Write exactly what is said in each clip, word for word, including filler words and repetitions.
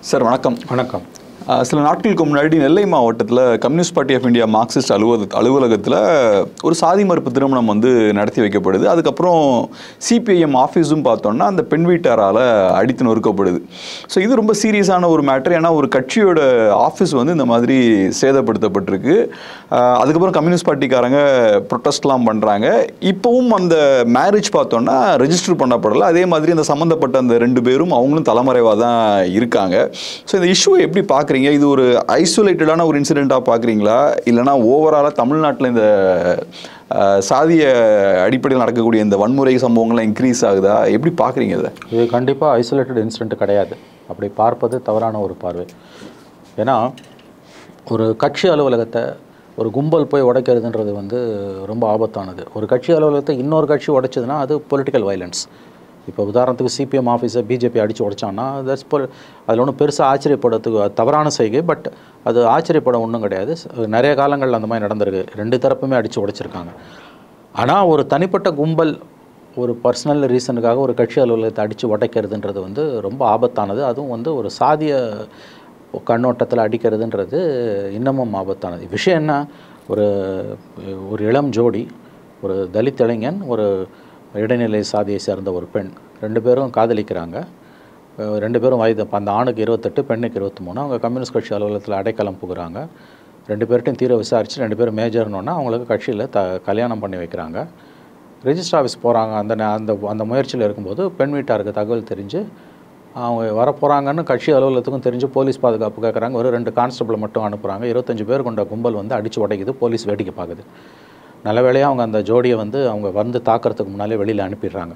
Sir வணக்கம். வணக்கம். சில நாட்களுக்கு முன்னாடி நெல்லை மாவட்டத்தில் Communist Party of India Marxist அலுவலக அலுவலகத்தில் ஒரு சாதி மறுப்பு திருமணம் வந்து நடத்தி வைக்கப்படுது. அதுக்கப்புறம் சிபிஐஎம் ஆஃபீஸும் பார்த்தோன்னா அந்த பெண் வீட்டாரால் அடித்து நொறுக்கப்படுது. ஸோ இது ரொம்ப சீரியஸான ஒரு மேட்டர். ஏன்னா ஒரு கட்சியோட ஆஃபீஸ் வந்து இந்த மாதிரி சேதப்படுத்தப்பட்டிருக்கு. அதுக்கப்புறம் கம்யூனிஸ்ட் பார்ட்டிக்காரங்க ப்ரொட்டஸ்ட்லாம் பண்ணுறாங்க. இப்போவும் அந்த மேரேஜ் பார்த்தோன்னா ரெஜிஸ்டர் பண்ணப்படலை. அதே மாதிரி அந்த சம்மந்தப்பட்ட அந்த ரெண்டு பேரும் அவங்களும் தலைமறைவாக தான் இருக்காங்க. ஸோ இந்த இஷ்யூவை எப்படி பார்க்குறீங்க? இது ஒரு ஐசோலேட்டடான ஒரு இன்சிடெண்ட்டாக பார்க்குறீங்களா, இல்லைனா ஓவராலாக தமிழ்நாட்டில் இந்த சாதிய அடிப்படையில் நடக்கக்கூடிய இந்த வன்முறை சம்பவங்கள்லாம் இன்க்ரீஸ் ஆகுதா? எப்படி பார்க்குறீங்க இதை? இது கண்டிப்பாக ஐசோலேட்டட் இன்சிடெண்ட் கிடையாது. அப்படி பார்ப்பது தவறான ஒரு பார்வை. ஏன்னா ஒரு கட்சி அலுவலகத்தை ஒரு கும்பல் போய் உடைக்கிறதுன்றது வந்து ரொம்ப ஆபத்தானது. ஒரு கட்சி அலுவலகத்தை இன்னொரு கட்சி உடைச்சதுன்னா அது பொலிட்டிக்கல் வைலன்ஸ். இப்போ உதாரணத்துக்கு சிபிஎம் ஆஃபீஸை பிஜேபி அடித்து உடைச்சான்னா தட்ஸ் பொ அதில் ஒன்றும் பெருசாக ஆச்சரியப்படுறதுக்கு தவறான செய்கை. பட் அது ஆச்சரியப்பட ஒன்றும் கிடையாது. நிறைய காலங்களில் அந்த மாதிரி நடந்திருக்கு. ரெண்டு தரப்புமே அடித்து உடைச்சிருக்காங்க. ஆனால் ஒரு தனிப்பட்ட கும்பல் ஒரு பர்சனல் ரீசனுக்காக ஒரு கட்சி அலுவலகத்தை அடித்து உடைக்கிறதுன்றது வந்து ரொம்ப ஆபத்தானது. அதுவும் வந்து ஒரு சாதிய கண்ணோட்டத்தில் அடிக்கிறதுன்றது இன்னமும் ஆபத்தானது. விஷயம் என்ன, ஒரு ஒரு இளம் ஜோடி, ஒரு தலித் இளைஞன், ஒரு இடைநிலை சாதியை சேர்ந்த ஒரு பெண், ரெண்டு பேரும் காதலிக்கிறாங்க. ரெண்டு பேரும் வயது, அந்த ஆணுக்கு இருபத்தெட்டு, பெண்ணுக்கு இருபத்தி மூணு. அவங்க கம்யூனிஸ்ட் கட்சி அலுவலகத்தில் அடைக்கலம் புகுறாங்க. ரெண்டு பேர்ட்டையும் தீர விசாரித்து ரெண்டு பேரும் மேஜர்னோன்னா அவங்களுக்கு கட்சியில் த கல்யாணம் பண்ணி வைக்கிறாங்க. ரெஜிஸ்டர் ஆஃபீஸ் போகிறாங்க. அந்த அந்த அந்த முயற்சியில் இருக்கும்போது பெண் வீட்டாருக்கு தகவல் தெரிஞ்சு அவங்க வரப்போகிறாங்கன்னு கட்சி அலுவலகத்துக்கும் தெரிஞ்சு போலீஸ் பாதுகாப்பு கேட்குறாங்க. ஒரு ரெண்டு கான்ஸ்டபிளை மட்டும் அனுப்புகிறாங்க. இருபத்தஞ்சி பேர் கொண்ட கும்பல் வந்து அடித்து உடைக்குது. போலீஸ் வேடிக்கை பார்க்குது. நல்ல வேளையாக அவங்க அந்த ஜோடியை வந்து அவங்க வந்து தாக்கிறதுக்கு முன்னாலே வெளியில் அனுப்பிடுறாங்க.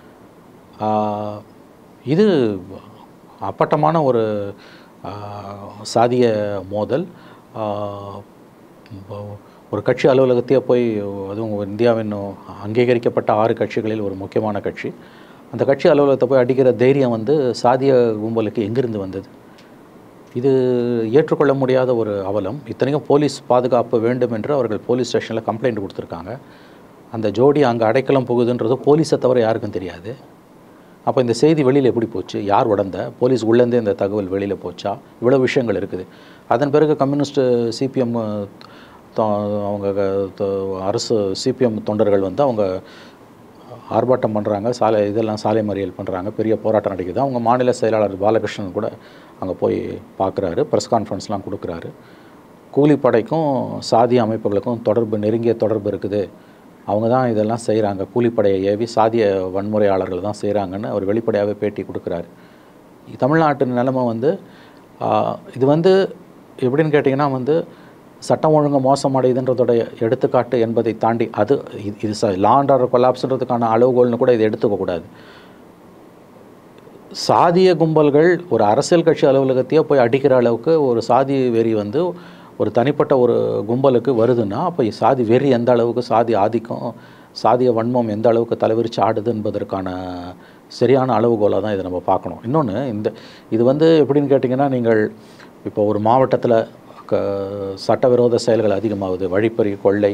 இது அப்பட்டமான ஒரு சாதிய மோதல். ஒரு கட்சி அலுவலகத்தையே போய், அதுவும் இந்தியாவின் அங்கீகரிக்கப்பட்ட ஆறு கட்சிகளில் ஒரு முக்கியமான கட்சி, அந்த கட்சி அலுவலகத்தை போய் அடிக்கிற தைரியம் வந்து சாதிய கும்பலுக்கு எங்கிருந்து வந்தது? இது ஏற்றுக்கொள்ள முடியாத ஒரு அவலம். இத்தனைக்கும் போலீஸ் பாதுகாப்பு வேண்டும் என்று அவர்கள் போலீஸ் ஸ்டேஷனில் கம்ப்ளைண்ட் கொடுத்துருக்காங்க. அந்த ஜோடி அங்கே அடைக்கலம் போகுதுன்றது போலீஸை தவிர யாருக்கும் தெரியாது. அப்போ இந்த செய்தி வெளியில் எப்படி போச்சு? யார் உடந்த? போலீஸ் உள்ளேருந்தே இந்த தகவல் வெளியில் போச்சா? இவ்வளோ விஷயங்கள் இருக்குது. அதன் பிறகு கம்யூனிஸ்ட்டு சிபிஎம் அவங்க அரசு சிபிஎம் தொண்டர்கள் வந்து அவங்க ஆர்ப்பாட்டம் பண்ணுறாங்க. சாலை இதெல்லாம் சாலை மறியல் பண்ணுறாங்க. பெரிய போராட்டம் நடக்குது. அவங்க மாநில செயலாளர் பாலகிருஷ்ணன் கூட அங்கே போய் பார்க்குறாரு. ப்ரெஸ் கான்ஃபரன்ஸ்லாம் கொடுக்குறாரு. கூலிப்படைக்கும் சாதிய அமைப்புகளுக்கும் தொடர்பு, நெருங்கிய தொடர்பு இருக்குது. அவங்க தான் இதெல்லாம் செய்கிறாங்க. கூலிப்படையை ஏவி சாதிய வன்முறையாளர்கள் தான் செய்கிறாங்கன்னு அவர் வெளிப்படையாகவே பேட்டி கொடுக்குறாரு. தமிழ்நாட்டு நிலைமை வந்து இது வந்து எப்படின்னு கேட்டிங்கன்னா வந்து சட்டம் ஒழுங்கு மோசமடையுதுன்றதோடைய எடுத்துக்காட்டு என்பதை தாண்டி அது இது லா அண்ட் ஆர்டர் கொலாப்ஸ்ன்றதுக்கான அளவுகோல்னு கூட இதை எடுத்துக்கக்கூடாது. சாதிய கும்பல்கள் ஒரு அரசியல் கட்சி அலுவலகத்தையே போய் அடிக்கிற அளவுக்கு ஒரு சாதி வெறி வந்து ஒரு தனிப்பட்ட ஒரு கும்பலுக்கு வருதுன்னா அப்போ சாதி வெறி எந்த அளவுக்கு, சாதி ஆதிக்கம், சாதிய வன்மம் எந்த அளவுக்கு தலைவிரிச்சு ஆடுது என்பதற்கான சரியான அளவுகோலாக தான் இதை நம்ம பார்க்கணும். இன்னொன்று, இந்த இது வந்து எப்படின்னு கேட்டிங்கன்னா, நீங்கள் இப்போ ஒரு மாவட்டத்தில் க சட்டவிரோத செயல்கள் அதிகமாகுது. வழிப்பறி, கொள்ளை,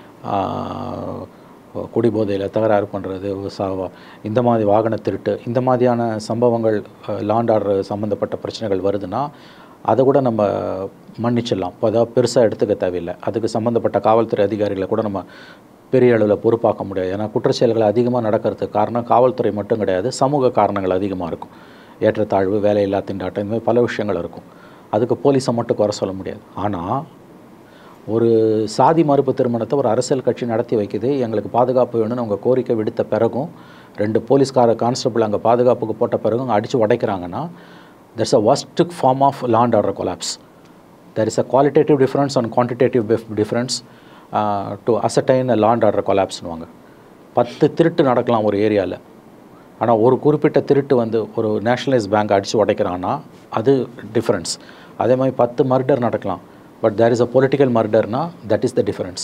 குடிபோதையில் தகராறு பண்ணுறது, இந்த மாதிரி வாகன திருட்டு, இந்த மாதிரியான சம்பவங்கள், லாண்ட் ஆர்டர் சம்மந்தப்பட்ட பிரச்சனைகள் வருதுன்னா அதை கூட நம்ம மன்னிச்சிடலாம். இப்போ அதாவது பெருசாக எடுத்துக்க தேவையில்லை. அதுக்கு சம்மந்தப்பட்ட காவல்துறை அதிகாரிகளை கூட நம்ம பெரிய அளவில் பொறுப்பாக்க முடியாது. ஏன்னா குற்றச்செயல்கள் அதிகமாக நடக்கிறதுக்கு காரணம் காவல்துறை மட்டும் கிடையாது, சமூக காரணங்கள் அதிகமாக இருக்கும். ஏற்றத்தாழ்வு, வேலையில்லா திண்டாட்டம், இந்த மாதிரி பல விஷயங்கள் இருக்கும். அதுக்கு போலீஸை மட்டும் குறை சொல்ல முடியாது. ஆனால் ஒரு சாதி மறுப்பு திருமணத்தை ஒரு அரசியல் கட்சி நடத்தி வைக்குது, எங்களுக்கு பாதுகாப்பு வேணும்னு அவங்க கோரிக்கை விடுத்த பிறகும், ரெண்டு போலீஸ்கார கான்ஸ்டபிள் அங்கே பாதுகாப்புக்கு போட்ட பிறகும் அடித்து உடைக்கிறாங்கன்னா there's a worst form of law and order collapse. There is a qualitative difference and quantitative difference uh, to ascertain a law and order collapseனுவாங்க. பத்து திருட்டு நடக்கலாம் ஒரு ஏரியாவில். ஆனால் ஒரு குறிப்பிட்ட திருட்டு வந்து ஒரு நேஷனலைஸ் பேங்க் அடித்து உடைக்கிறான்னா அது டிஃப்ரென்ஸ். அதே மாதிரி பத்து மர்டர் நடக்கலாம், but there is a political மர்டர்னா தட் இஸ் த டிஃப்ரென்ஸ்.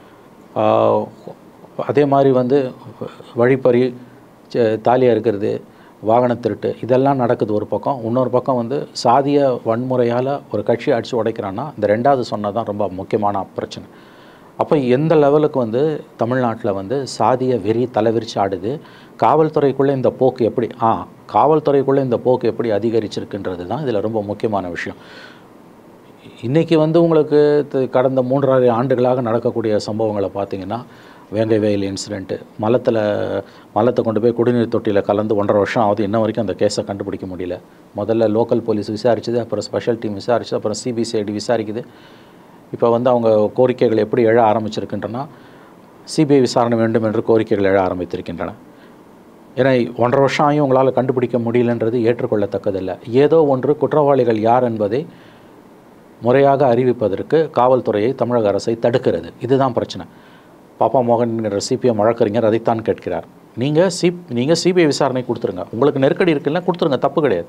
அதே மாதிரி வந்து வழிப்பறி, தாலியாக இருக்கிறது, வாகன திருட்டு, இதெல்லாம் நடக்குது ஒரு பக்கம். இன்னொரு பக்கம் வந்து சாதிய வன்முறையால் ஒரு கட்சி அடித்து உடைக்கிறான்னா இந்த ரெண்டாவது சொன்னது தான் ரொம்ப முக்கியமான பிரச்சனை. அப்போ எந்த லெவலுக்கு வந்து தமிழ்நாட்டில் வந்து சாதிய வெறி தலைவிரிச்சு ஆடுது, காவல்துறைக்குள்ளே இந்த போக்கு எப்படி ஆ காவல்துறைக்குள்ளே இந்த போக்கு எப்படி அதிகரிச்சிருக்குன்றது தான் இதில் ரொம்ப முக்கியமான விஷயம். இன்றைக்கி வந்து உங்களுக்கு கடந்த மூன்றரை ஆண்டுகளாக நடக்கக்கூடிய சம்பவங்களை பார்த்திங்கன்னா, வேங்கை வயல் இன்சிடெண்ட்டு, மலத்தில் மலத்தை கொண்டு போய் குடிநீர் தொட்டியில் கலந்து ஒன்றரை வருஷம் ஆகுது, இன்ன வரைக்கும் அந்த கேஸை கண்டுபிடிக்க முடியல. முதல்ல லோக்கல் போலீஸ் விசாரிச்சது, அப்புறம் ஸ்பெஷல் டீம் விசாரிச்சது, அப்புறம் சிபிசிஐடி விசாரிக்குது. இப்போ வந்து அவங்க கோரிக்கைகள் எப்படி எழ ஆரம்பிச்சிருக்கின்றன, சிபிஐ விசாரணை வேண்டும் என்று கோரிக்கைகள் எழ ஆரம்பித்திருக்கின்றன. ஏன்னா ஒன்றரை வருஷம் ஆகியும் உங்களால் கண்டுபிடிக்க முடியலன்றது ஏற்றுக்கொள்ளத்தக்கதில்லை. ஏதோ ஒன்று குற்றவாளிகள் யார் என்பதை முறையாக அறிவிப்பதற்கு காவல்துறையை தமிழக அரசை தடுக்கிறது. இதுதான் பிரச்சனை. பாப்பா மோகன் என்ற சிபிஎம் வழக்கறிஞர் அதைத்தான் கேட்கிறார். நீங்கள் சி நீங்கள் சிபிஐ விசாரணை கொடுத்துருங்க, உங்களுக்கு நெருக்கடி இருக்குல்ல கொடுத்துருங்க, தப்பு கிடையாது.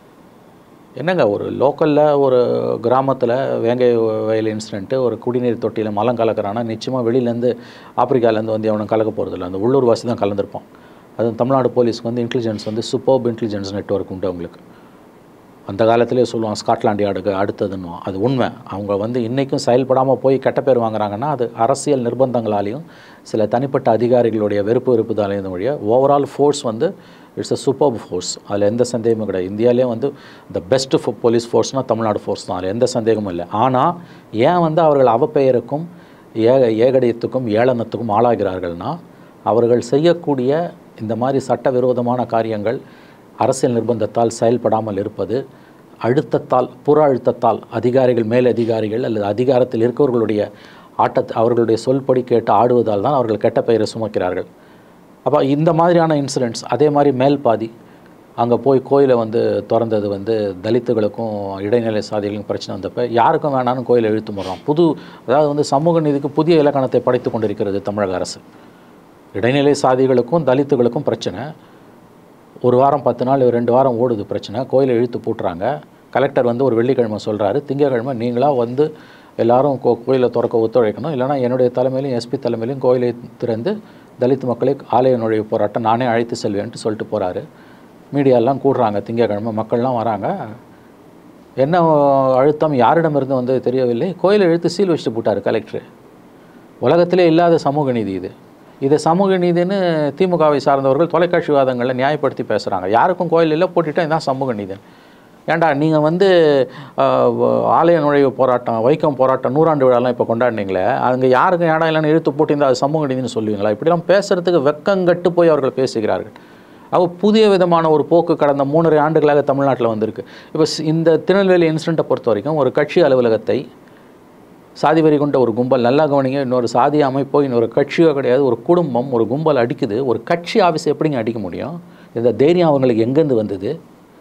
என்னங்க ஒரு லோக்கலில் ஒரு கிராமத்தில் வேங்கை வயல் இன்சிடென்ட்டு, ஒரு குடிநீர் தொட்டியில் மலம் கலக்கிறான்னா நிச்சயமாக வெளியிலேருந்து ஆப்பிரிக்காலேருந்து வந்து அவனும் கலக்க போகிறதில்ல, அந்த உள்ளூர் வாசி தான் கலந்துருப்பான். அதுவும் தமிழ்நாடு போலீஸ்க்கு வந்து இன்டெலிஜென்ஸ் வந்து சூப்பர்ப் இன்டெலிஜென்ஸ் நெட்வொர்க் உண்டு அவங்களுக்கு. அந்த காலத்திலே சொல்லுவான் ஸ்காட்லாண்ட் யார்டுக்கு அடுத்ததுன்னு, அது உண்மை. அவங்க வந்து இன்றைக்கும் செயல்படாமல் போய் கெட்ட பேர் வாங்குறாங்கன்னா அது அரசியல் நிர்பந்தங்களாலையும் சில தனிப்பட்ட அதிகாரிகளுடைய வெறுப்பு வெறுப்புதாலையும் வழிய ஓவரால் ஃபோர்ஸ் வந்து இட்ஸ் அ சூப்பர் ஃபோர்ஸ். அதில் எந்த சந்தேகமும் கிடையாது. இந்தியாவிலே வந்து த பெஸ்ட் போலீஸ் ஃபோர்ஸ்னால் தமிழ்நாடு ஃபோர்ஸ் தான், அதில் எந்த சந்தேகமும் இல்லை. ஆனால் ஏன் வந்து அவர்கள் அவப்பெயருக்கும் ஏக ஏகடியத்துக்கும் ஏளனத்துக்கும் ஆளாகிறார்கள்னால், அவர்கள் செய்யக்கூடிய இந்த மாதிரி சட்டவிரோதமான காரியங்கள் அரசியல் நிர்பந்தத்தால் செயல்படாமல் இருப்பது, அழுத்தத்தால் புற அழுத்தத்தால் அதிகாரிகள் மேல் அதிகாரிகள் அல்லது அதிகாரத்தில் இருக்கவர்களுடைய ஆட்டத்தை அவர்களுடைய சொல்படி கேட்டு ஆடுவதால் தான் அவர்கள் கெட்ட பெயரை சுமக்கிறார்கள். அப்போ இந்த மாதிரியான இன்சிடெண்ட்ஸ், அதே மாதிரி மேல் பாதி அங்கே போய் கோயிலை வந்து திறந்தது வந்து தலித்துகளுக்கும் இடைநிலை சாதிகளுக்கும் பிரச்சனை வந்தப்போ யாருக்கும் வேணாலும் கோயிலை இழுத்து முடுறான். புது அதாவது வந்து சமூக நீதிக்கு புதிய இலக்கணத்தை படைத்து கொண்டிருக்கிறது தமிழக அரசு. இடைநிலை சாதிகளுக்கும் தலித்துகளுக்கும் பிரச்சனை, ஒரு வாரம் பத்து நாள் ரெண்டு வாரம் ஓடுது பிரச்சனை, கோயிலை இழுத்து பூட்டுறாங்க. கலெக்டர் வந்து ஒரு வெள்ளிக்கிழமை சொல்கிறாரு, திங்கக்கிழமை நீங்களாக வந்து எல்லோரும் கோ கோயிலை திறக்க ஒத்துழைக்கணும், இல்லைனா என்னுடைய தலைமையிலும் எஸ்பி தலைமையிலும் கோயிலை திறந்து தலித் மக்களை ஆலய நுழைவு போராட்டம் நானே அழைத்து செல்வேன்ட்டு சொல்லிட்டு போகிறாரு. மீடியாலாம் கூடுறாங்க, திங்கக்கிழமை மக்கள்லாம் வராங்க. என்ன அழுத்தம் யாரிடமிருந்து வந்து தெரியவில்லை, கோயிலை இழுத்து சீல் வச்சுட்டு போட்டார் கலெக்டர். உலகத்திலே இல்லாத சமூக நீதி இது. இதை சமூக நீதினு திமுகவை சார்ந்தவர்கள் தொலைக்காட்சி விவாதங்களில் நியாயப்படுத்தி பேசுகிறாங்க. யாருக்கும் கோயில் இல்லை, போட்டுட்டா இதுதான் சமூக நீதின்னு. ஏன்டா நீங்கள் வந்து ஆலய நுழைவு போராட்டம், வைக்கம் போராட்டம் நூறாண்டு விழாலாம் இப்போ கொண்டாடினீங்களே, அங்கே யாருக்கும் இடம் இல்லைன்னு இழுத்து போட்டிருந்தால் அது சமூக நீதினு சொல்லுவீங்களா? இப்படிலாம் பேசுகிறதுக்கு வெக்கங்கட்டு போய் அவர்கள் பேசுகிறார்கள். அவ புதிய விதமான ஒரு போக்கு கடந்த மூணரை ஆண்டுகளாக தமிழ்நாட்டில் வந்திருக்கு. இப்போ இந்த திருநெல்வேலி இன்சிடெண்ட்டை பொறுத்த வரைக்கும் ஒரு கட்சி அலுவலகத்தை சாதி வரி கொண்ட ஒரு கும்பல், நல்லா கவனிங்க, இன்னொரு சாதி அமைப்போ இன்னொரு கட்சியோ கிடையாது, ஒரு குடும்பம் ஒரு கும்பல் அடிக்குது. ஒரு கட்சி ஆஃபீஸ் எப்படிங்க அடிக்க முடியும்? இந்த தைரியம் அவங்களுக்கு எங்கேருந்து வந்தது?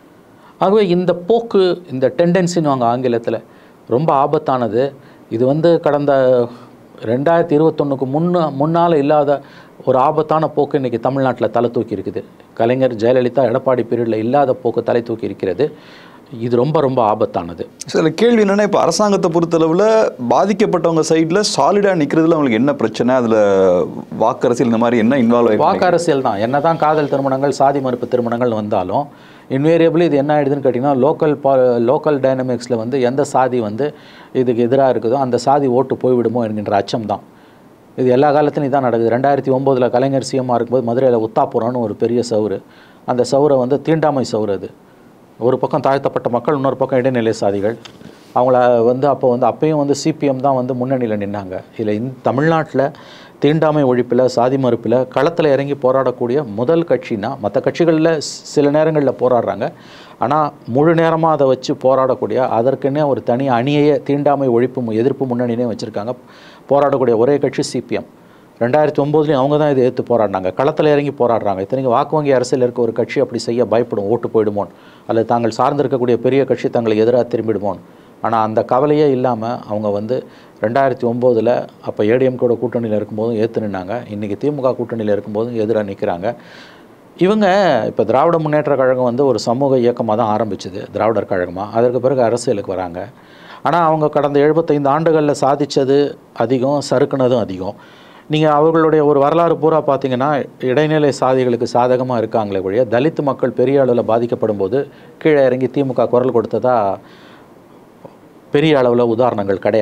ஆகவே இந்த போக்கு, இந்த டெண்டன்சின்னு வாங்க ஆங்கிலத்தில், ரொம்ப ஆபத்தானது. இது வந்து கடந்த ரெண்டாயிரத்தி இருபத்தொன்னுக்கு முன்ன முன்னால் இல்லாத ஒரு ஆபத்தான போக்கு இன்றைக்கி தமிழ்நாட்டில் தலை தூக்கி இருக்குது. கலைஞர் ஜெயலலிதா எடப்பாடி பீரியடில் இல்லாத போக்கு தலை தூக்கி இருக்கிறது. இது ரொம்ப ரொம்ப ஆபத்தானது. சில கேள்வி என்னென்னா, இப்போ அரசாங்கத்தை பொறுத்தளவில் பாதிக்கப்பட்டவங்க சைடில் சாலிடாக நிற்கிறதுல அவங்களுக்கு என்ன பிரச்சனை? அதில் வாக்கரசியல் இந்த மாதிரி என்ன இன்வால்வ் ஆகி? வாக்கரசியல் தான். என்ன தான் காதல் திருமணங்கள் சாதி மறுப்பு திருமணங்கள் வந்தாலும் இன்வேரியபிளி இது என்ன ஆகிடுதுன்னு கேட்டிங்கன்னா, லோக்கல் பா லோக்கல் டைனமிக்ஸில் வந்து எந்த சாதி வந்து இதுக்கு எதிராக இருக்குதோ அந்த சாதி ஓட்டு போய்விடுமோ என்கின்ற அச்சம் தான். இது எல்லா காலத்துலையும் இதான் நடக்குது. ரெண்டாயிரத்தி ஒம்போதில் கலைஞர் சிஎம்மாக இருக்கும்போது மதுரையில் உத்தாப்புறம்னு ஒரு பெரிய சவுறு, அந்த சவுரை வந்து தீண்டாமை சவுறு. அது ஒரு பக்கம் தாழ்த்தப்பட்ட மக்கள், இன்னொரு பக்கம் இடைநிலை சாதிகள். அவங்கள வந்து அப்போ வந்து அப்பயும் வந்து சிபிஎம் தான் வந்து முன்னணியில் நின்னாங்க. இதில் இந்த தமிழ்நாட்டில் தீண்டாமை ஒழிப்பில் சாதி மறுப்பில் களத்தில் இறங்கி போராடக்கூடிய முதல் கட்சினா, மற்ற கட்சிகளில் சில நேரங்களில் போராடுறாங்க, ஆனால் முழு நேரமாக அதை வச்சு போராடக்கூடிய அதற்குன்னே ஒரு தனி அணியையே தீண்டாமை ஒழிப்பு எதிர்ப்பு முன்னணினே வச்சுருக்காங்க. போராடக்கூடிய ஒரே கட்சி சிபிஎம். ரெண்டாயிரத்தி ஒம்போதுலேயும் அவங்க தான் இதை எடுத்து போராடினாங்க, களத்தில் இறங்கி போராடுறாங்க. இத்தனைக்கு வாக்கு வங்கி அரசியல் இருக்க ஒரு கட்சி அப்படி செய்ய பயப்படும், ஓட்டு போயிடுமோன்னு, அல்லது தாங்கள் சார்ந்திருக்கக்கூடிய பெரிய கட்சி தங்களுக்கு எதிராக திரும்பிடுமோன்னு. ஆனால் அந்த கவலையே இல்லாமல் அவங்க வந்து ரெண்டாயிரத்தி ஒம்போதில் அப்போ ஏடிஎம்கோட கூட்டணியில் இருக்கும்போதும் ஏற்று நின்னாங்க, இன்றைக்கி திமுக கூட்டணியில் இருக்கும்போதும் எதிராக நிற்கிறாங்க. இவங்க இப்போ திராவிட முன்னேற்ற கழகம் வந்து ஒரு சமூக இயக்கமாக தான் ஆரம்பிச்சுது, திராவிடர் கழகமாக. அதற்கு பிறகு அரசியலுக்கு வராங்க. ஆனால் அவங்க கடந்த எழுபத்தைந்து ஆண்டுகளில் சாதித்தது அதிகம், சறுக்குனதும் அதிகம். நீங்கள் அவர்களுடைய ஒரு வரலாறு பூரா பார்த்தீங்கன்னா, இடைநிலை சாதிகளுக்கு சாதகமாக இருக்காங்களே வழிய தலித்து மக்கள் பெரிய அளவில் பாதிக்கப்படும் போது கீழே இறங்கி திமுக குரல் கொடுத்ததா பெரிய அளவில் உதாரணங்கள் கிடையாது.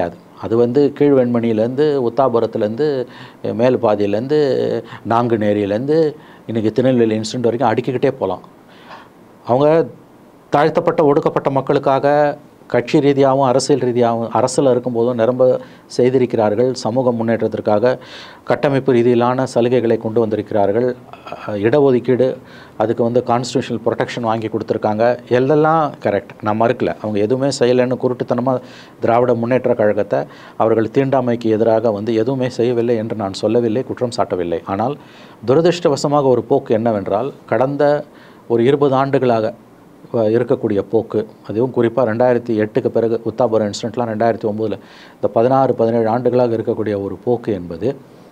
அது வந்து கீழ்வெண்மணியிலேருந்து உத்தாபுரத்துலேருந்து மேல் பாதியிலேருந்து நாங்குநேரியிலேருந்து இன்றைக்கி திருநெல்வேலி இன்சிடென்ட் வரைக்கும் அடுக்கிக்கிட்டே போகலாம். அவங்க தாழ்த்தப்பட்ட ஒடுக்கப்பட்ட மக்களுக்காக கட்சி ரீதியாகவும் அரசியல் ரீதியாகவும் அரசில் இருக்கும்போதும் நிரம்ப செய்திருக்கிறார்கள். சமூக முன்னேற்றத்திற்காக கட்டமைப்பு ரீதியிலான சலுகைகளை கொண்டு வந்திருக்கிறார்கள். இடஒதுக்கீடு அதுக்கு வந்து கான்ஸ்டியூஷனல் ப்ரொடெக்ஷன் வாங்கி கொடுத்துருக்காங்க. எல்லாம் கரெக்ட், நான் மறுக்கல. அவங்க எதுவுமே செய்யலைன்னு குருட்டுத்தனமாக திராவிட முன்னேற்ற கழகத்தை அவர்கள் தீண்டாமைக்கு எதிராக வந்து எதுவுமே செய்யவில்லை என்று நான் சொல்லவில்லை, குற்றம் சாட்டவில்லை. ஆனால் துரதிருஷ்டவசமாக ஒரு போக்கு என்னவென்றால், கடந்த ஒரு இருபது ஆண்டுகளாக இருக்கக்கூடிய போக்கு, அதுவும் குறிப்பாக ரெண்டாயிரத்தி எட்டுக்கு பிறகு உத்தாபுரம் இன்சிடென்ட்லாம் ரெண்டாயிரத்தி ஒம்போதில் இந்த பதினாறு பதினேழு ஆண்டுகளாக இருக்கக்கூடிய ஒரு போக்கு என்பது,